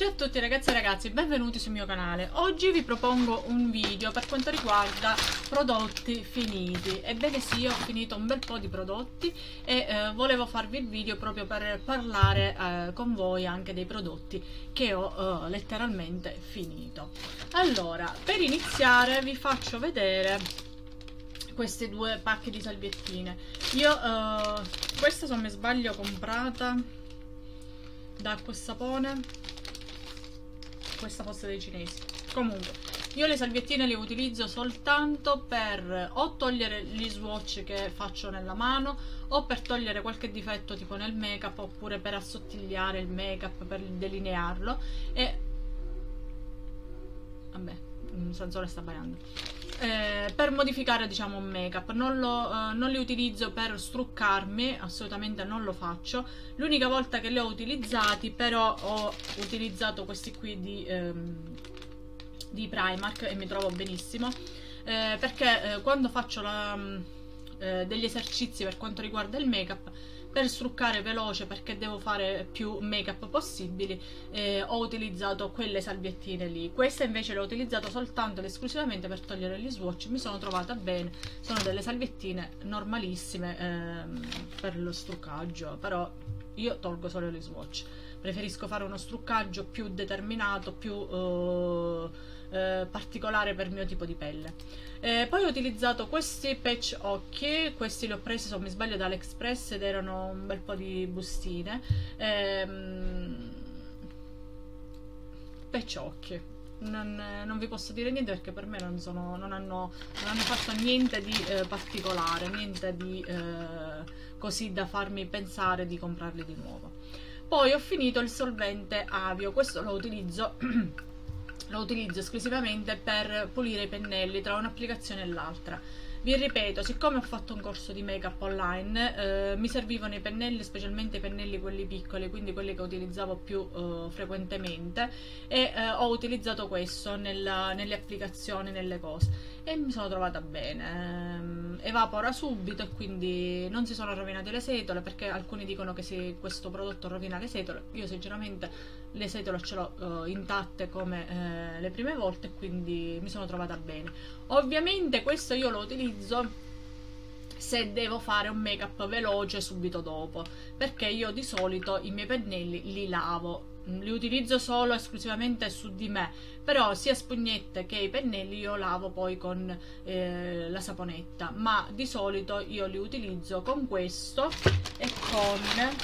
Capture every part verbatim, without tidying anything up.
Ciao a tutti ragazzi e ragazzi, benvenuti sul mio canale. Oggi vi propongo un video per quanto riguarda prodotti finiti. Ebbene sì, io ho finito un bel po' di prodotti e eh, volevo farvi il video proprio per parlare eh, con voi anche dei prodotti che ho eh, letteralmente finito. Allora, per iniziare vi faccio vedere questi due pacchi di salviettine. Io eh, questa, se non mi sbaglio, comprata da Acqua e Sapone. Questa fosse dei cinesi. Comunque, io le salviettine le utilizzo soltanto per o togliere gli swatch che faccio nella mano, o per togliere qualche difetto tipo nel make up, oppure per assottigliare il make up, per delinearlo. E vabbè, un sensore sta ballando. Eh, per modificare, diciamo, un make up. Non, lo, eh, non li utilizzo per struccarmi, assolutamente non lo faccio. L'unica volta che li ho utilizzati però ho utilizzato questi qui di, ehm, di Primark e mi trovo benissimo, eh, perché eh, quando faccio la, eh, degli esercizi per quanto riguarda il make up, per struccare veloce, perché devo fare più make up possibili, eh, ho utilizzato quelle salviettine lì. Questa invece l'ho utilizzato soltanto ed esclusivamente per togliere gli swatch. Mi sono trovata bene, sono delle salviettine normalissime ehm, per lo struccaggio, però io tolgo solo gli swatch. Preferisco fare uno struccaggio più determinato, più eh, eh, particolare per il mio tipo di pelle. Eh, poi ho utilizzato questi patch occhi. Questi li ho presi, se non mi sbaglio, da AliExpress ed erano un bel po' di bustine. Ehm, patch occhi. Non, non vi posso dire niente perché per me non, sono, non, hanno, non hanno fatto niente di eh, particolare, niente di eh, così da farmi pensare di comprarli di nuovo. Poi ho finito il solvente Avio. Questo lo utilizzo lo utilizzo esclusivamente per pulire i pennelli tra un'applicazione e l'altra. Vi ripeto, siccome ho fatto un corso di make up online, eh, mi servivano i pennelli, specialmente i pennelli quelli piccoli, quindi quelli che utilizzavo più eh, frequentemente, e eh, ho utilizzato questo nella, nelle applicazioni, nelle cose, e mi sono trovata bene. Eh, evapora subito e quindi non si sono rovinate le setole, perché alcuni dicono che se questo prodotto rovina le setole. Io sinceramente le setole ce l'ho eh, intatte come eh, le prime volte, quindi mi sono trovata bene. Ovviamente questo io lo utilizzo se devo fare un make up veloce subito dopo, perché io di solito i miei pennelli li lavo, li utilizzo solo esclusivamente su di me, però sia spugnette che i pennelli io lavo poi con eh, la saponetta, ma di solito io li utilizzo con questo e con...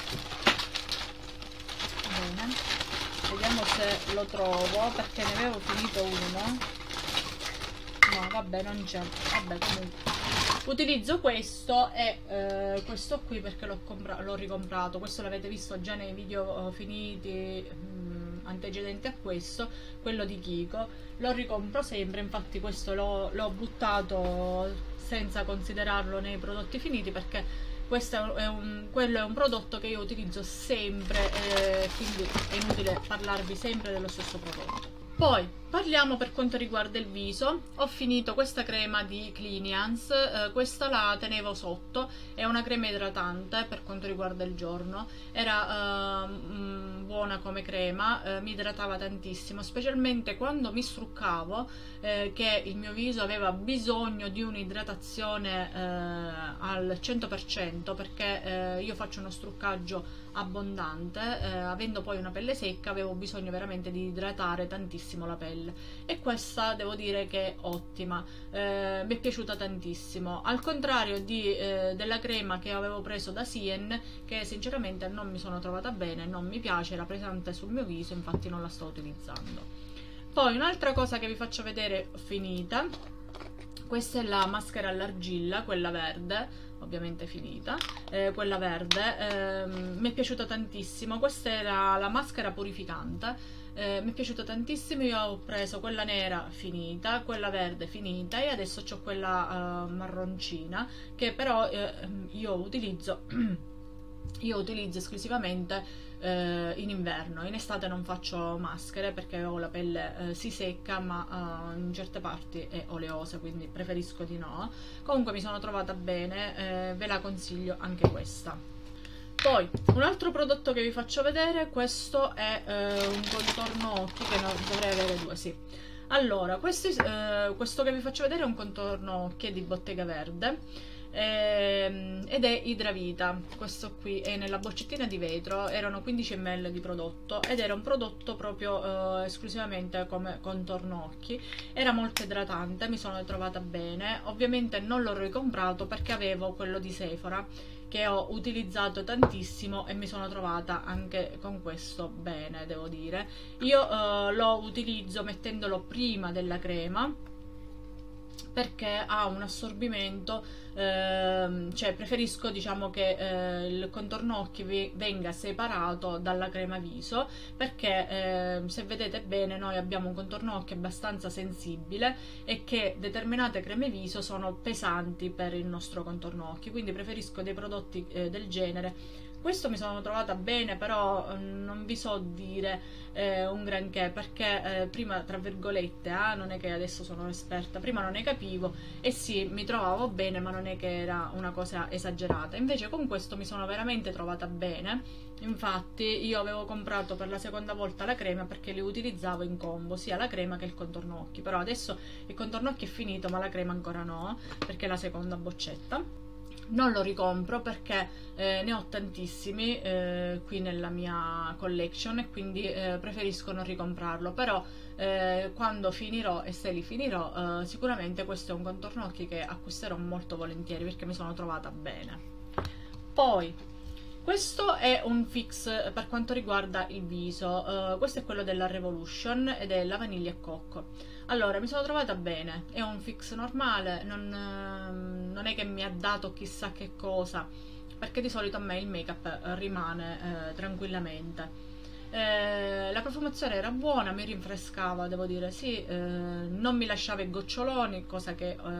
Bene, vediamo se lo trovo, perché ne avevo finito uno. No, vabbè, non c'è. Vabbè, comunque utilizzo questo e eh, questo qui perché l'ho ricomprato. Questo l'avete visto già nei video uh, finiti mh, antecedenti a questo, quello di Kiko. Lo ricompro sempre, infatti questo l'ho buttato senza considerarlo nei prodotti finiti, perché questo è un, quello è un prodotto che io utilizzo sempre, eh, quindi è inutile parlarvi sempre dello stesso prodotto. Poi parliamo per quanto riguarda il viso. Ho finito questa crema di Cliniance, eh, questa la tenevo sotto, è una crema idratante per quanto riguarda il giorno, era eh, mh, buona come crema, eh, mi idratava tantissimo, specialmente quando mi struccavo, eh, che il mio viso aveva bisogno di un'idratazione eh, al cento per cento, perché eh, io faccio uno struccaggio abbondante, eh, avendo poi una pelle secca avevo bisogno veramente di idratare tantissimo la pelle, e questa devo dire che è ottima, eh, mi è piaciuta tantissimo, al contrario di, eh, della crema che avevo preso da Sien, che sinceramente non mi sono trovata bene, non mi piace, era pesante sul mio viso, infatti non la sto utilizzando. Poi un'altra cosa che vi faccio vedere finita, questa è la maschera all'argilla, quella verde, ovviamente finita, eh, quella verde, eh, mi è piaciuta tantissimo. Questa era la maschera purificante, eh, mi è piaciuta tantissimo. Io ho preso quella nera finita, quella verde finita, e adesso ho quella uh, marroncina, che però eh, io utilizzo io utilizzo esclusivamente eh, in inverno. In estate non faccio maschere perché ho la pelle eh, si secca, ma eh, in certe parti è oleosa, quindi preferisco di no. Comunque mi sono trovata bene, eh, ve la consiglio anche questa. Poi un altro prodotto che vi faccio vedere, questo è eh, un contorno occhi che no, dovrei avere due, sì. Allora, questi, eh, questo che vi faccio vedere è un contorno occhi di Bottega Verde ehm, ed è Idravita. Questo qui è nella boccettina di vetro, erano quindici millilitri di prodotto ed era un prodotto proprio eh, esclusivamente come contorno occhi. Era molto idratante, mi sono trovata bene. Ovviamente non l'ho ricomprato perché avevo quello di Sephora che ho utilizzato tantissimo e mi sono trovata anche con questo bene, devo dire. Io eh, lo utilizzo mettendolo prima della crema perché ha un assorbimento, ehm, cioè preferisco diciamo che eh, il contorno occhi vi venga separato dalla crema viso, perché eh, se vedete bene noi abbiamo un contorno occhi abbastanza sensibile e che determinate creme viso sono pesanti per il nostro contorno occhi, quindi preferisco dei prodotti eh, del genere. Questo mi sono trovata bene, però non vi so dire eh, un granché, perché eh, prima, tra virgolette, eh, non è che adesso sono esperta, prima non ne capivo e sì, mi trovavo bene, ma non è che era una cosa esagerata. Invece con questo mi sono veramente trovata bene. Infatti io avevo comprato per la seconda volta la crema perché li utilizzavo in combo, sia la crema che il contorno occhi, però adesso il contorno occhi è finito, ma la crema ancora no, perché è la seconda boccetta. Non lo ricompro perché eh, ne ho tantissimi eh, qui nella mia collection e quindi eh, preferisco non ricomprarlo, però eh, quando finirò e se li finirò eh, sicuramente questo è un contorno occhi che acquisterò molto volentieri perché mi sono trovata bene. Poi questo è un fix per quanto riguarda il viso, uh, questo è quello della Revolution ed è la vaniglia e cocco. Allora, mi sono trovata bene, è un fix normale, non, uh, non è che mi ha dato chissà che cosa, perché di solito a me il make up rimane uh, tranquillamente. Eh, la profumazione era buona, mi rinfrescava, devo dire, sì, eh, non mi lasciava i goccioloni, cosa che eh,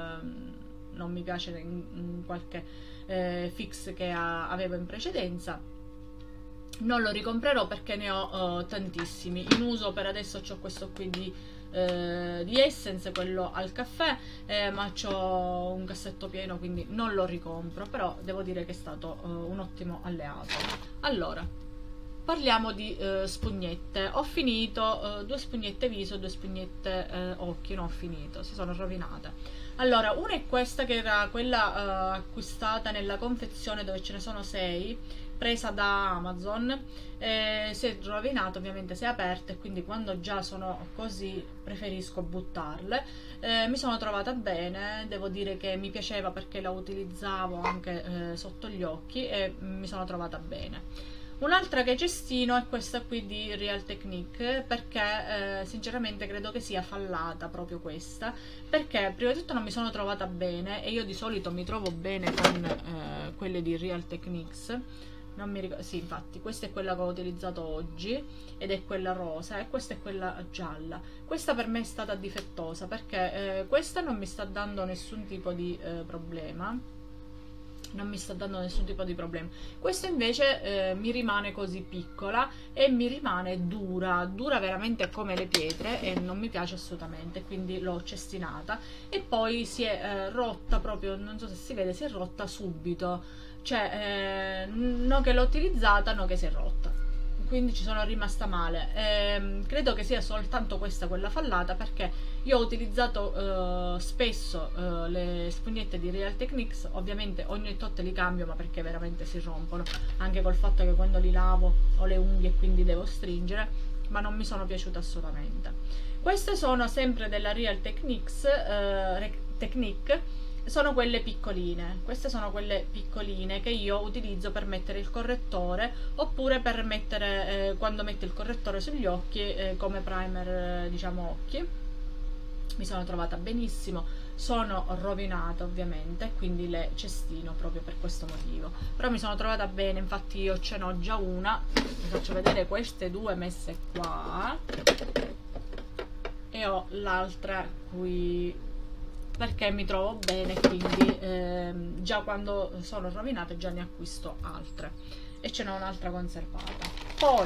non mi piace in, in qualche Eh, fix che a, avevo in precedenza. Non lo ricomprerò perché ne ho uh, tantissimi in uso. Per adesso ho questo qui di, eh, di Essence, quello al caffè, eh, ma ho un cassetto pieno, quindi non lo ricompro, però devo dire che è stato uh, un ottimo alleato. Allora, parliamo di uh, spugnette. Ho finito uh, due spugnette viso, due spugnette uh, occhi, non ho finito, si sono rovinate. Allora, una è questa che era quella uh, acquistata nella confezione dove ce ne sono sei, presa da Amazon, eh, si è rovinato, ovviamente si è aperta e quindi quando già sono così preferisco buttarle. Eh, mi sono trovata bene, devo dire che mi piaceva perché la utilizzavo anche eh, sotto gli occhi e mi sono trovata bene. Un'altra che cestino è questa qui di Real Technique, perché eh, sinceramente credo che sia fallata proprio questa, perché prima di tutto non mi sono trovata bene e io di solito mi trovo bene con eh, quelle di Real Techniques. Non mi ricordo, sì, infatti questa è quella che ho utilizzato oggi ed è quella rosa e questa è quella gialla. Questa per me è stata difettosa perché eh, questa non mi sta dando nessun tipo di eh, problema. Non mi sta dando nessun tipo di problema. Questa invece eh, mi rimane così piccola e mi rimane dura, dura veramente come le pietre e non mi piace assolutamente, quindi l'ho cestinata e poi si è eh, rotta proprio, non so se si vede, si è rotta subito, cioè eh, non che l'ho utilizzata, no che si è rotta. Quindi ci sono rimasta male. Eh, credo che sia soltanto questa quella fallata perché io ho utilizzato eh, spesso eh, le spugnette di Real Techniques, ovviamente ogni tot li cambio ma perché veramente si rompono, anche col fatto che quando li lavo ho le unghie e quindi devo stringere, ma non mi sono piaciute assolutamente. Queste sono sempre della Real Techniques, eh, Technique, sono quelle piccoline. Queste sono quelle piccoline che io utilizzo per mettere il correttore oppure per mettere eh, quando metto il correttore sugli occhi eh, come primer eh, diciamo occhi. Mi sono trovata benissimo, sono rovinata ovviamente, quindi le cestino proprio per questo motivo, però mi sono trovata bene. Infatti io ce n'ho già una, vi faccio vedere queste due messe qua e ho l'altra qui perché mi trovo bene, quindi ehm, già quando sono rovinate già ne acquisto altre e ce n'ho un'altra conservata. Poi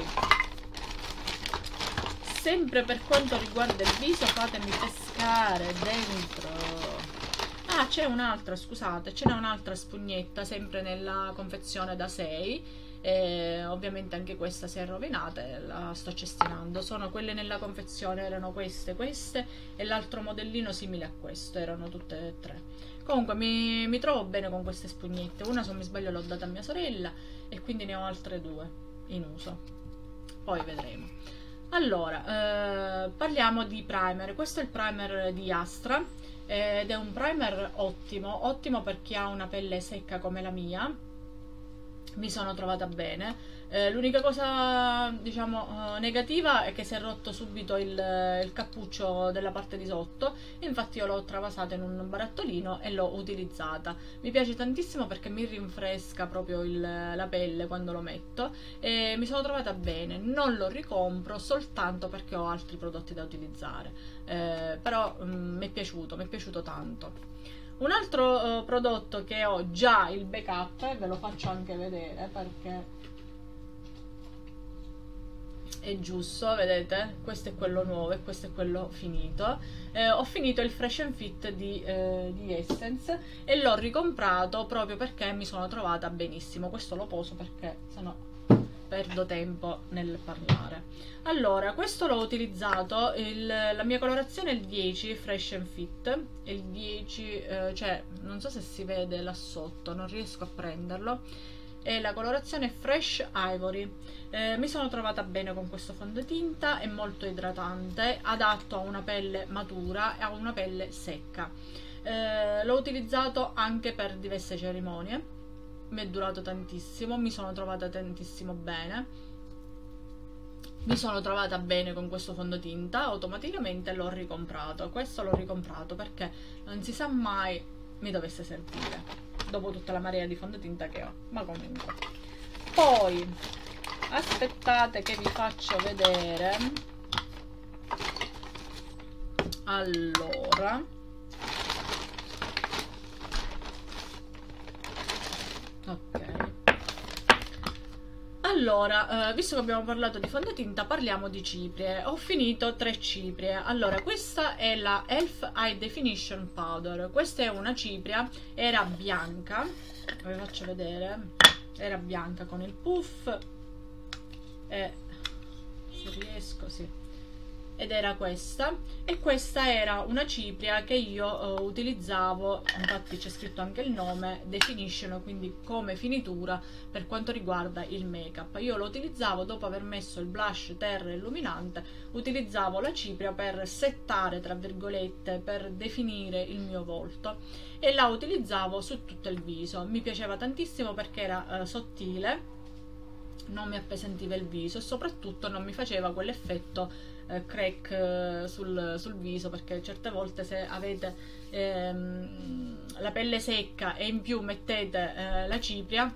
sempre per quanto riguarda il viso, fatemi pescare dentro. Ah, c'è un'altra, scusate, ce n'è un'altra spugnetta sempre nella confezione da sei. E ovviamente anche questa si è rovinata e la sto cestinando. Sono quelle nella confezione, erano queste, queste e l'altro modellino simile a questo, erano tutte e tre. Comunque mi, mi trovo bene con queste spugnette. Una, se non mi sbaglio, l'ho data a mia sorella e quindi ne ho altre due in uso. Poi vedremo. Allora, eh, parliamo di primer. Questo è il primer di Astra ed è un primer ottimo, ottimo per chi ha una pelle secca come la mia. Mi sono trovata bene. Eh, l'unica cosa, diciamo, eh, negativa è che si è rotto subito il, il cappuccio della parte di sotto. Infatti io l'ho travasata in un barattolino e l'ho utilizzata. Mi piace tantissimo perché mi rinfresca proprio il, la pelle quando lo metto e mi sono trovata bene. Non lo ricompro soltanto perché ho altri prodotti da utilizzare, eh, però mm, mi è piaciuto, mi è piaciuto tanto. Un altro uh, prodotto che ho già il backup, e ve lo faccio anche vedere perché è giusto, vedete? Questo è quello nuovo e questo è quello finito. Eh, ho finito il Fresh and Fit di, eh, di Essence e l'ho ricomprato proprio perché mi sono trovata benissimo. Questo lo poso perché sennò perdo tempo nel parlare. Allora, questo l'ho utilizzato, il, la mia colorazione è il dieci Fresh and Fit, il dieci, eh, cioè non so se si vede là sotto, non riesco a prenderlo, e la colorazione è Fresh Ivory. Eh, mi sono trovata bene con questo fondotinta, è molto idratante, adatto a una pelle matura e a una pelle secca. Eh, l'ho utilizzato anche per diverse cerimonie, mi è durato tantissimo, mi sono trovata tantissimo bene. Mi sono trovata bene con questo fondotinta, automaticamente l'ho ricomprato. Questo l'ho ricomprato perché non si sa mai mi dovesse servire, dopo tutta la marea di fondotinta che ho, ma comunque. Poi, aspettate che vi faccio vedere. Allora, ok. Allora, eh, visto che abbiamo parlato di fondotinta, parliamo di ciprie. Ho finito tre ciprie. Allora, questa è la Elf High Definition Powder. Questa è una cipria, era bianca, vi faccio vedere, era bianca con il puff, e se riesco, sì. Ed era questa, e questa era una cipria che io uh, utilizzavo, infatti c'è scritto anche il nome, Definition, quindi come finitura per quanto riguarda il make up. Io lo utilizzavo dopo aver messo il blush terra illuminante, utilizzavo la cipria per settare, tra virgolette, per definire il mio volto, e la utilizzavo su tutto il viso. Mi piaceva tantissimo perché era uh, sottile, non mi appesantiva il viso e soprattutto non mi faceva quell'effetto eh, crack eh, sul, sul viso, perché certe volte se avete ehm, la pelle secca e in più mettete eh, la cipria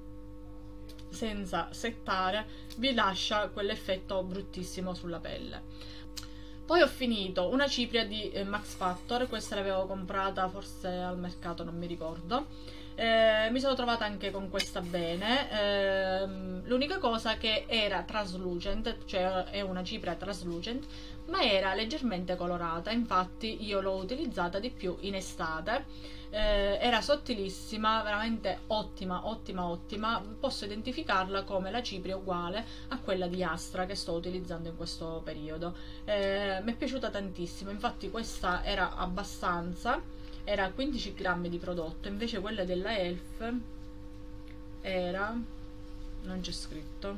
senza settare, vi lascia quell'effetto bruttissimo sulla pelle. Poi ho finito una cipria di eh, Max Factor, questa l'avevo comprata forse al mercato, non mi ricordo. Eh, mi sono trovata anche con questa bene. Eh, l'unica cosa che era translucent, cioè è una cipria translucent, ma era leggermente colorata, infatti io l'ho utilizzata di più in estate. Eh, era sottilissima, veramente ottima, ottima, ottima. Posso identificarla come la cipria uguale a quella di Astra che sto utilizzando in questo periodo. Eh, mi è piaciuta tantissimo, infatti questa era abbastanza, era quindici grammi di prodotto, invece quella della Elf era, non c'è scritto,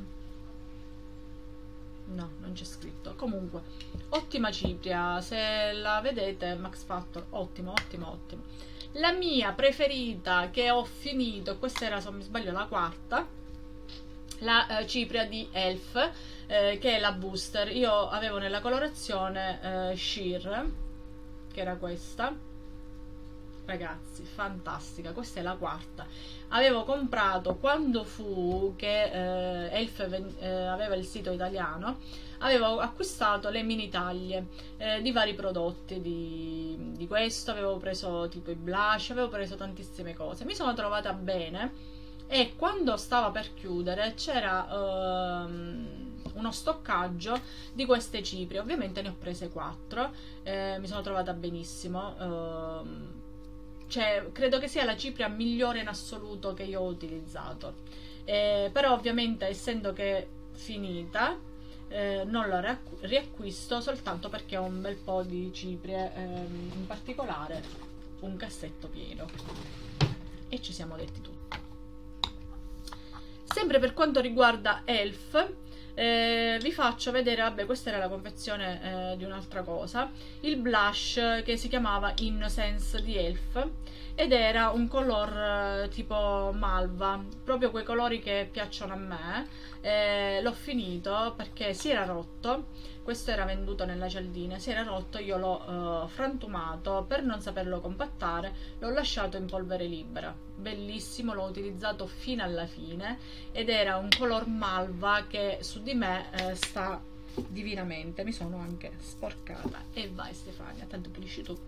no, non c'è scritto. Comunque, ottima cipria, se la vedete, Max Factor, ottimo, ottimo, ottimo. La mia preferita che ho finito, questa era, se non mi sbaglio, la quarta, la eh, cipria di Elf, eh, che è la Booster. Io avevo nella colorazione eh, Sheer, che era questa. Ragazzi, fantastica, questa è la quarta. Avevo comprato quando fu che eh, Elf eh, aveva il sito italiano, avevo acquistato le mini taglie eh, di vari prodotti di, di questo, avevo preso tipo i blush, avevo preso tantissime cose, mi sono trovata bene e quando stava per chiudere c'era ehm, uno stoccaggio di queste ciprie, ovviamente ne ho prese quattro, eh, mi sono trovata benissimo. ehm, cioè credo che sia la cipria migliore in assoluto che io ho utilizzato, eh, però ovviamente essendo che è finita eh, non la riacquisto soltanto perché ho un bel po' di ciprie, ehm, in particolare un cassetto pieno, e ci siamo detti tutto. Sempre per quanto riguarda Elf, Eh, vi faccio vedere, vabbè, questa era la confezione eh, di un'altra cosa, il blush che si chiamava Innocence di Elf, ed era un color eh, tipo malva, proprio quei colori che piacciono a me. Eh, l'ho finito perché si era rotto, questo era venduto nella cialdina, si era rotto, io l'ho eh, frantumato per non saperlo compattare, l'ho lasciato in polvere libera, bellissimo, l'ho utilizzato fino alla fine ed era un color malva che su di me eh, sta divinamente. Mi sono anche sporcata e vai Stefania, tanto pulisci tu.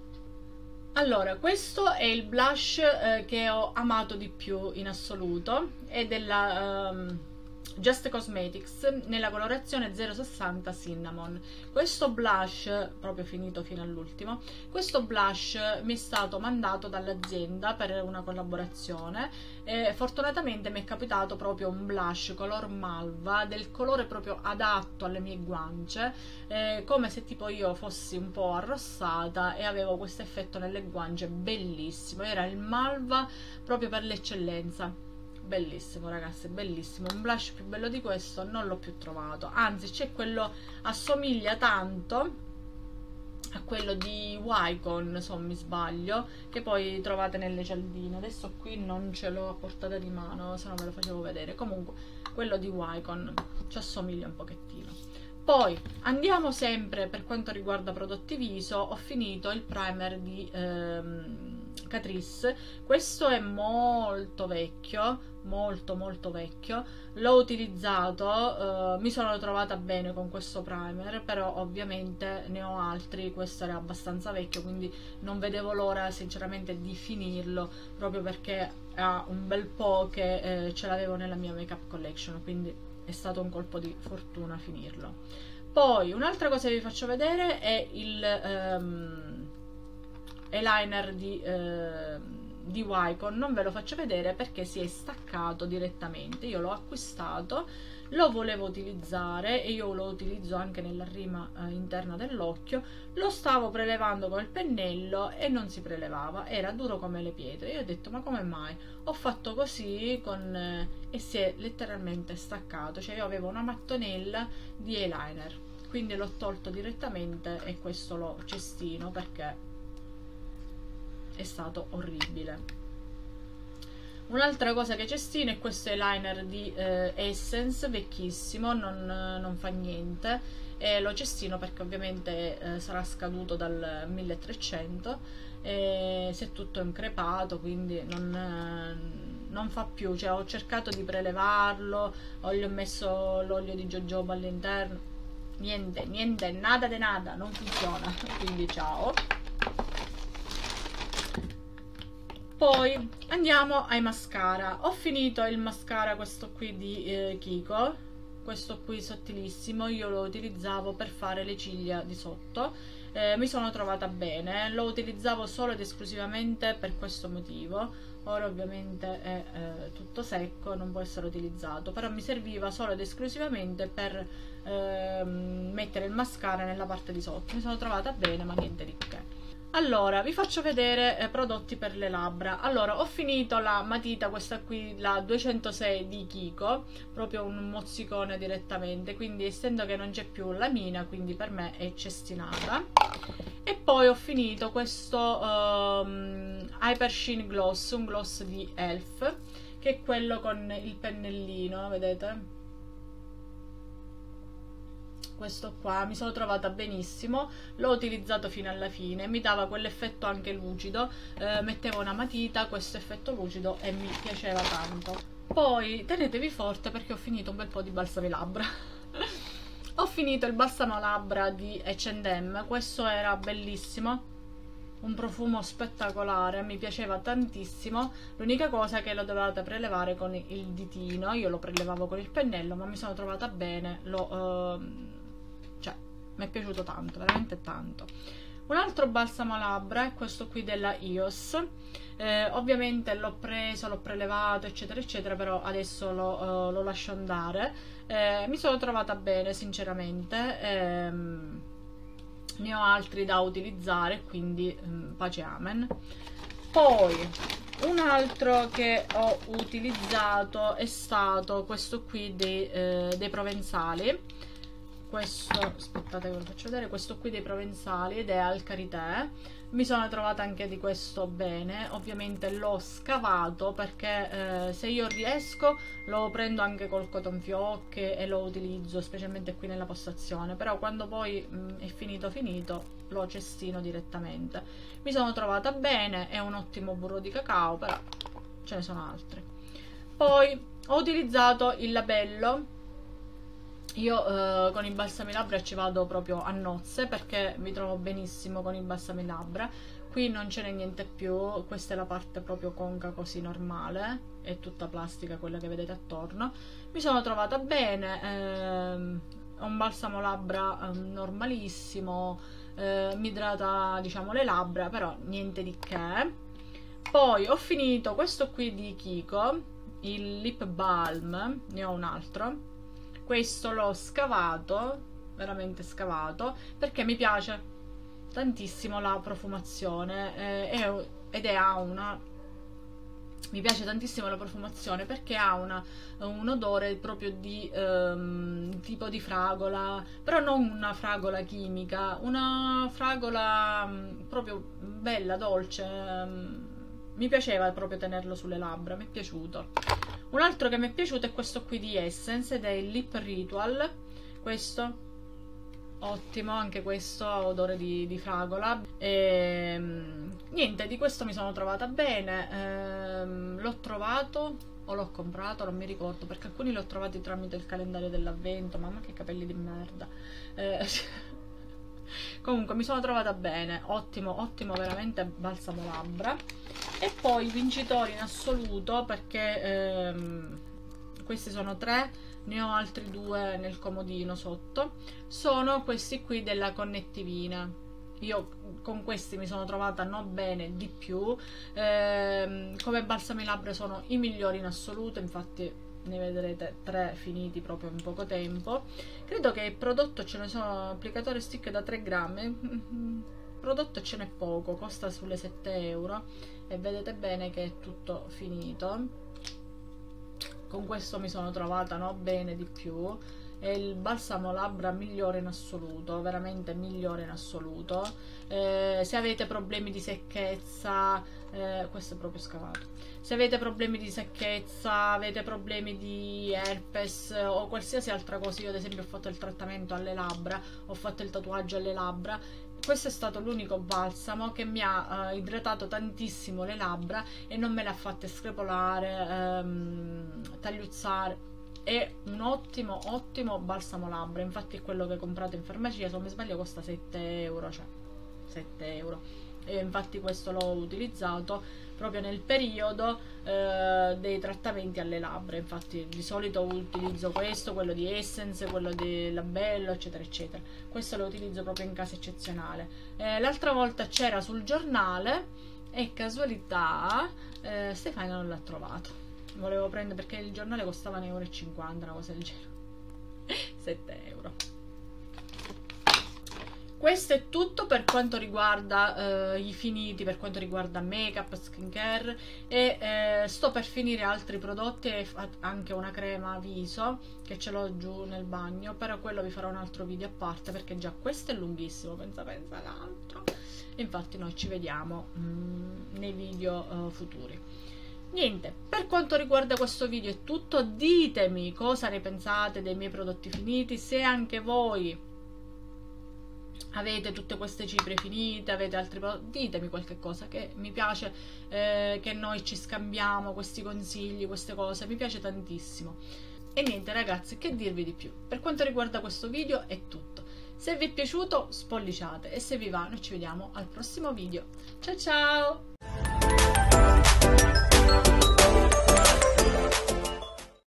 Allora, questo è il blush eh, che ho amato di più in assoluto, è della um, Just Cosmetics nella colorazione zero sessanta Cinnamon. Questo blush, proprio finito fino all'ultimo, questo blush mi è stato mandato dall'azienda per una collaborazione e fortunatamente mi è capitato proprio un blush color malva del colore proprio adatto alle mie guance, eh, come se tipo io fossi un po' arrossata e avevo questo effetto nelle guance bellissimo. Era il malva proprio per l'eccellenza. Bellissimo ragazzi, bellissimo, un blush più bello di questo non l'ho più trovato, anzi c'è quello, assomiglia tanto a quello di Wycon se non mi sbaglio, che poi trovate nelle cialdine. Adesso qui non ce l'ho a portata di mano, se no ve lo facevo vedere. Comunque quello di Wycon ci assomiglia un pochettino. Poi andiamo sempre per quanto riguarda prodotti viso, ho finito il primer di ehm, Catrice. Questo è molto vecchio, molto molto vecchio, l'ho utilizzato, eh, mi sono trovata bene con questo primer, però ovviamente ne ho altri, questo era abbastanza vecchio, quindi non vedevo l'ora sinceramente di finirlo, proprio perché ha un bel po' che eh, ce l'avevo nella mia makeup collection, quindi è stato un colpo di fortuna finirlo. Poi un'altra cosa che vi faccio vedere è il um, eyeliner di, uh, di Wycon. Non ve lo faccio vedere perché si è staccato direttamente. Io l'ho acquistato, lo volevo utilizzare e io lo utilizzo anche nella rima uh, interna dell'occhio. Lo stavo prelevando col pennello e non si prelevava, era duro come le pietre. Io ho detto ma come mai? Ho fatto così con, eh, e si è letteralmente staccato, cioè io avevo una mattonella di eyeliner, quindi l'ho tolto direttamente e questo lo cestino perché è stato orribile. Un'altra cosa che cestino è questo eyeliner di eh, Essence, vecchissimo, non, non fa niente, e lo cestino perché ovviamente eh, sarà scaduto dal milletrecento e si è tutto increpato, quindi non, eh, non fa più. Cioè, ho cercato di prelevarlo, o gli ho messo l'olio di jojoba all'interno, niente, niente, nada de nada, non funziona, quindi ciao. Poi andiamo ai mascara. Ho finito il mascara, questo qui di eh, Kiko, questo qui sottilissimo, io lo utilizzavo per fare le ciglia di sotto, eh, mi sono trovata bene, lo utilizzavo solo ed esclusivamente per questo motivo. Ora ovviamente è eh, tutto secco, non può essere utilizzato, però mi serviva solo ed esclusivamente per eh, mettere il mascara nella parte di sotto. Mi sono trovata bene, ma niente di che. Allora, vi faccio vedere eh, prodotti per le labbra. Allora, ho finito la matita, questa qui, la duecentosei di Kiko, proprio un mozzicone direttamente, quindi essendo che non c'è più la mina, quindi per me è cestinata. E poi ho finito questo um, Hyper Sheen Gloss, un gloss di Elf, che è quello con il pennellino, vedete? Questo qua mi sono trovata benissimo, l'ho utilizzato fino alla fine, mi dava quell'effetto anche lucido, eh, mettevo una matita, questo effetto lucido, e mi piaceva tanto. Poi tenetevi forte perché ho finito un bel po' di balsami labbra. Ho finito il balsamo labbra di acca and emme, questo era bellissimo, un profumo spettacolare, mi piaceva tantissimo. L'unica cosa è che lo dovete prelevare con il ditino, io lo prelevavo con il pennello, ma mi sono trovata bene, lo... Uh, cioè mi è piaciuto tanto, veramente tanto. Un altro balsamo labbra è questo qui della I O S. Eh, ovviamente l'ho preso, l'ho prelevato eccetera eccetera, però adesso lo, uh, lo lascio andare. Eh, mi sono trovata bene sinceramente, ehm, ne ho altri da utilizzare, quindi um, pace amen. Poi un altro che ho utilizzato è stato questo qui dei, eh, dei provenzali. Questo, aspettate che ve lo faccio vedere, questo qui dei provenzali ed è al karité. Mi sono trovata anche di questo bene, ovviamente l'ho scavato perché eh, se io riesco lo prendo anche col cotton fioc e lo utilizzo specialmente qui nella postazione, però quando poi mh, è finito finito lo cestino direttamente. Mi sono trovata bene, è un ottimo burro di cacao, però ce ne sono altri. Poi ho utilizzato il labello. Io eh, con i balsami labbra ci vado proprio a nozze perché mi trovo benissimo con i balsami labbra. Qui non ce n'è niente più, questa è la parte proprio conca così normale, è tutta plastica quella che vedete attorno. Mi sono trovata bene, ehm, ho un balsamo labbra ehm, normalissimo, eh, mi idrata diciamo le labbra, però niente di che. Poi ho finito questo qui di Kiko, il lip balm, ne ho un altro. Questo l'ho scavato, veramente scavato, perché mi piace tantissimo la profumazione eh, ed è ha una mi piace tantissimo la profumazione perché ha una, un odore proprio di um, tipo di fragola, però non una fragola chimica, una fragola um, proprio bella, dolce. Um, mi piaceva proprio tenerlo sulle labbra, mi è piaciuto. Un altro che mi è piaciuto è questo qui di Essence ed è il Lip Ritual. Questo ottimo, anche questo ha odore di, di fragola. E, niente, di questo mi sono trovata bene. Ehm, l'ho trovato o l'ho comprato, non mi ricordo, perché alcuni l'ho trovati tramite il calendario dell'avvento. Mamma che capelli di merda. Eh, comunque mi sono trovata bene, ottimo, ottimo veramente balsamo labbra. E poi i vincitori in assoluto, perché ehm, questi sono tre, ne ho altri due nel comodino sotto, sono questi qui della Connettivina. Io con questi mi sono trovata non bene di più, ehm, come balsami labbra sono i migliori in assoluto, infatti ne vedrete tre finiti proprio in poco tempo. Credo che il prodotto ce ne sono, applicatore stick da tre grammi, prodotto ce n'è poco, costa sulle sette euro e vedete bene che è tutto finito. Con questo mi sono trovata no, bene di più. È il balsamo labbra migliore in assoluto, veramente migliore in assoluto. Eh, se avete problemi di secchezza, eh, questo è proprio scavato. Se avete problemi di secchezza, avete problemi di herpes o qualsiasi altra cosa, io ad esempio ho fatto il trattamento alle labbra, ho fatto il tatuaggio alle labbra, questo è stato l'unico balsamo che mi ha uh, idratato tantissimo le labbra e non me le ha fatte screpolare, ehm, tagliuzzare. È un ottimo, ottimo balsamo labbra, infatti è quello che comprate in farmacia, se non mi sbaglio costa sette euro, cioè sette euro. E infatti questo l'ho utilizzato proprio nel periodo eh, dei trattamenti alle labbra. Infatti di solito utilizzo questo, quello di Essence, quello di Labello eccetera eccetera. Questo lo utilizzo proprio in caso eccezionale. Eh, l'altra volta c'era sul giornale e casualità eh, Stefania non l'ha trovato. Volevo prendere perché il giornale costava nove euro e cinquanta, una cosa del genere. sette euro. Questo è tutto per quanto riguarda eh, i finiti, per quanto riguarda make up, skincare e eh, sto per finire altri prodotti e anche una crema viso che ce l'ho giù nel bagno, però quello vi farò un altro video a parte perché già questo è lunghissimo, pensa pensa l'altro. Infatti noi ci vediamo mm, nei video uh, futuri. Niente, per quanto riguarda questo video è tutto, ditemi cosa ne pensate dei miei prodotti finiti, se anche voi avete tutte queste cifre finite, avete altri prodotti, ditemi qualche cosa, che mi piace eh, che noi ci scambiamo questi consigli, queste cose, mi piace tantissimo. E niente ragazzi, che dirvi di più, per quanto riguarda questo video è tutto. Se vi è piaciuto spolliciate e se vi va noi ci vediamo al prossimo video. Ciao ciao!